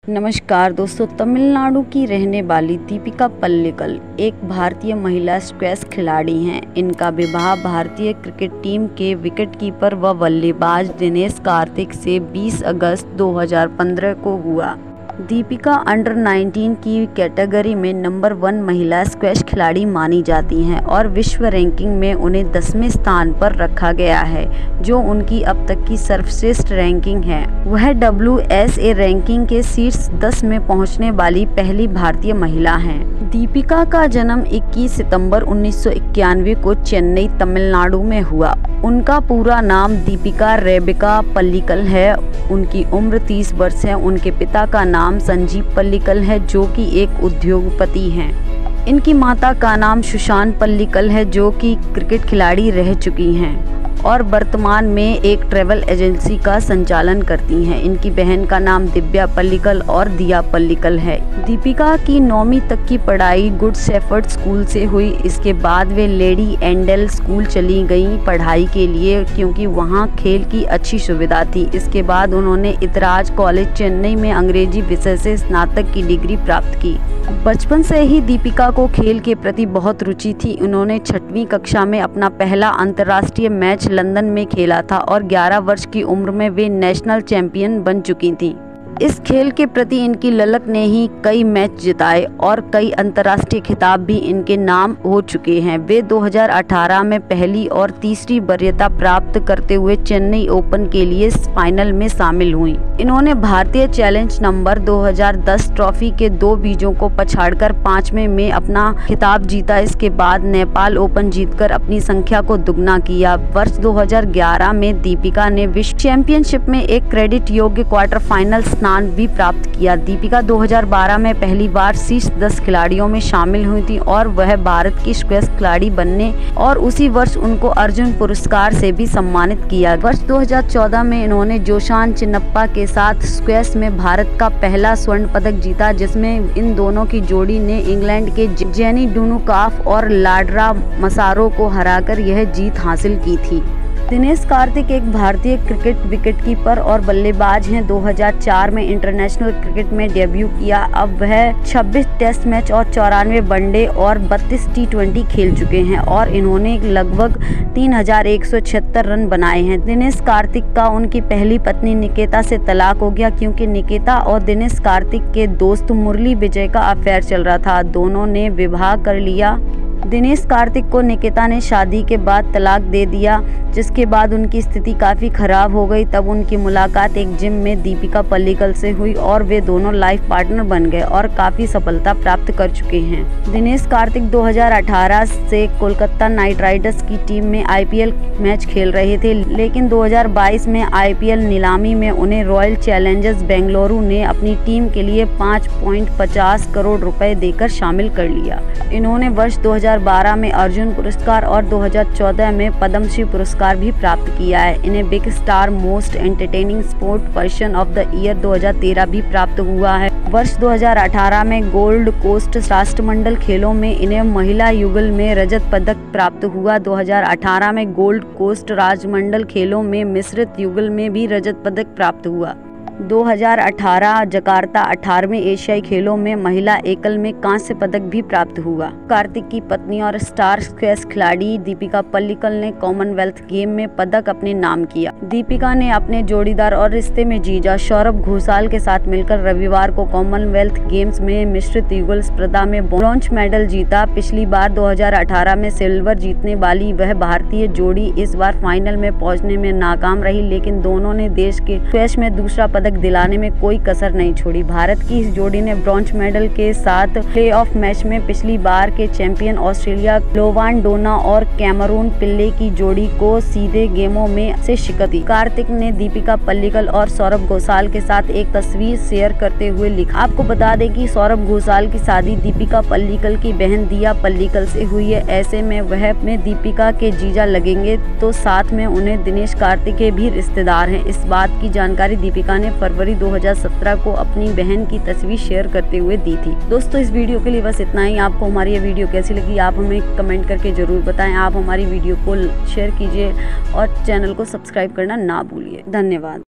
नमस्कार दोस्तों, तमिलनाडु की रहने वाली दीपिका पल्लिकल एक भारतीय महिला स्क्वैश खिलाड़ी हैं। इनका विवाह भारतीय क्रिकेट टीम के विकेटकीपर व बल्लेबाज दिनेश कार्तिक से 20 अगस्त 2015 को हुआ। दीपिका अंडर 19 की कैटेगरी में नंबर 1 महिला स्क्वैश खिलाड़ी मानी जाती हैं और विश्व रैंकिंग में उन्हें 10वें स्थान पर रखा गया है, जो उनकी अब तक की सर्वश्रेष्ठ रैंकिंग है। वह WSA रैंकिंग के शीर्ष 10 में पहुंचने वाली पहली भारतीय महिला हैं। दीपिका का जन्म 21 सितंबर 1991 को चेन्नई, तमिलनाडु में हुआ। उनका पूरा नाम दीपिका रेबेका पल्लिकल है। उनकी उम्र 30 वर्ष है। उनके पिता का नाम संजीव पल्लिकल है, जो कि एक उद्योगपति हैं। इनकी माता का नाम सुशांत पल्लिकल है, जो कि क्रिकेट खिलाड़ी रह चुकी हैं और वर्तमान में एक ट्रैवल एजेंसी का संचालन करती हैं। इनकी बहन का नाम दिव्या पल्लिकल और दिया पल्लिकल है। दीपिका की 9वीं तक की पढ़ाई गुड शेफर्ड स्कूल से हुई। इसके बाद वे लेडी एंडेल स्कूल चली गईं पढ़ाई के लिए, क्योंकि वहां खेल की अच्छी सुविधा थी। इसके बाद उन्होंने इतराज कॉलेज चेन्नई में अंग्रेजी विषय से स्नातक की डिग्री प्राप्त की। बचपन से ही दीपिका को खेल के प्रति बहुत रुचि थी। उन्होंने 6वीं कक्षा में अपना पहला अंतर्राष्ट्रीय मैच लंदन में खेला था और 11 वर्ष की उम्र में वे नेशनल चैंपियन बन चुकी थीं। इस खेल के प्रति इनकी ललक ने ही कई मैच जिताए और कई अंतर्राष्ट्रीय खिताब भी इनके नाम हो चुके हैं। वे 2018 में पहली और तीसरी वरीयता प्राप्त करते हुए चेन्नई ओपन के लिए फाइनल में शामिल हुईं। इन्होंने भारतीय चैलेंज नंबर 2010 ट्रॉफी के 2 बीजों को पछाड़कर 5वें में अपना खिताब जीता। इसके बाद नेपाल ओपन जीतकर अपनी संख्या को दुगना किया। वर्ष 2011 में दीपिका ने विश्व चैंपियनशिप में एक क्रेडिट योग्य क्वार्टर फाइनल स्थान भी प्राप्त किया। दीपिका 2012 में पहली बार शीर्ष 10 खिलाड़ियों में शामिल हुई थी और वह भारत की स्क्वैश खिलाड़ी बनने और उसी वर्ष उनको अर्जुन पुरस्कार से भी सम्मानित किया। वर्ष 2014 में इन्होंने जोशान चिन्नप्पा के साथ स्क्वैश में भारत का पहला स्वर्ण पदक जीता, जिसमें इन दोनों की जोड़ी ने इंग्लैंड के जेनी डुनुकाफ और लाड्रा मसारो को हराकर यह जीत हासिल की थी। दिनेश कार्तिक एक भारतीय क्रिकेट विकेटकीपर और बल्लेबाज हैं। 2004 में इंटरनेशनल क्रिकेट में डेब्यू किया। अब वह 26 टेस्ट मैच और 94 वनडे और 32 T20 खेल चुके हैं और इन्होंने लगभग 3176 रन बनाए हैं। दिनेश कार्तिक का उनकी पहली पत्नी निकिता से तलाक हो गया, क्योंकि निकिता और दिनेश कार्तिक के दोस्त मुरली विजय का अफेयर चल रहा था। दोनों ने विवाह कर लिया। दिनेश कार्तिक को निकिता ने शादी के बाद तलाक दे दिया, जिसके बाद उनकी स्थिति काफ़ी खराब हो गई। तब उनकी मुलाकात एक जिम में दीपिका पल्लिकल से हुई और वे दोनों लाइफ पार्टनर बन गए और काफ़ी सफलता प्राप्त कर चुके हैं। दिनेश कार्तिक 2018 से कोलकाता नाइट राइडर्स की टीम में IPL मैच खेल रहे थे, लेकिन 2022 में IPL नीलामी में उन्हें रॉयल चैलेंजर्स बेंगलुरु ने अपनी टीम के लिए 5.50 करोड़ रुपए देकर शामिल कर लिया। इन्होंने वर्ष 2012 में अर्जुन पुरस्कार और 2014 में पद्मश्री पुरस्कार भी प्राप्त किया है। इन्हें Big Star most entertaining sport person of the year 2013 भी प्राप्त हुआ है। वर्ष 2018 में गोल्ड कोस्ट राष्ट्रमंडल खेलों में इन्हें महिला युगल में रजत पदक प्राप्त हुआ। 2018 में गोल्ड कोस्ट राष्ट्रमंडल खेलों में मिश्रित युगल में भी रजत पदक प्राप्त हुआ। 2018 जकार्ता 18वें एशियाई खेलों में महिला एकल में कांस्य पदक भी प्राप्त हुआ। कार्तिक की पत्नी और स्टार स्क्वैश खिलाड़ी दीपिका पल्लिकल ने कॉमनवेल्थ गेम में पदक अपने नाम किया। दीपिका ने अपने जोड़ीदार और रिश्ते में जीजा सौरभ घोषाल के साथ मिलकर रविवार को कॉमनवेल्थ गेम्स में मिश्रित युगल स्पर्धा में ब्रॉन्ज मेडल जीता। पिछली बार 2018 में सिल्वर जीतने वाली वह भारतीय जोड़ी इस बार फाइनल में पहुंचने में नाकाम रही, लेकिन दोनों ने देश के स्क्वैश में दूसरा पदक दिलाने में कोई कसर नहीं छोड़ी। भारत की इस जोड़ी ने ब्रॉन्ज मेडल के साथ प्लेऑफ मैच में पिछली बार के चैंपियन ऑस्ट्रेलिया लोवान डोना और कैमरून पिल्ले की जोड़ी को सीधे गेमों में से शिकस्त दी। कार्तिक ने दीपिका पल्लिकल और सौरभ घोषाल के साथ एक तस्वीर शेयर करते हुए लिखा, आपको बता दें कि सौरभ घोषाल की शादी दीपिका पल्लिकल की बहन दिया पल्लिकल से हुई है। ऐसे में वह अपने दीपिका के जीजा लगेंगे, तो साथ में उन्हें दिनेश कार्तिक के भी रिश्तेदार हैं। इस बात की जानकारी दीपिका ने फरवरी 2017 को अपनी बहन की तस्वीर शेयर करते हुए दी थी। दोस्तों, इस वीडियो के लिए बस इतना ही। आपको हमारी ये वीडियो कैसी लगी आप हमें कमेंट करके जरूर बताएं। आप हमारी वीडियो को शेयर कीजिए और चैनल को सब्सक्राइब करना ना भूलिए। धन्यवाद।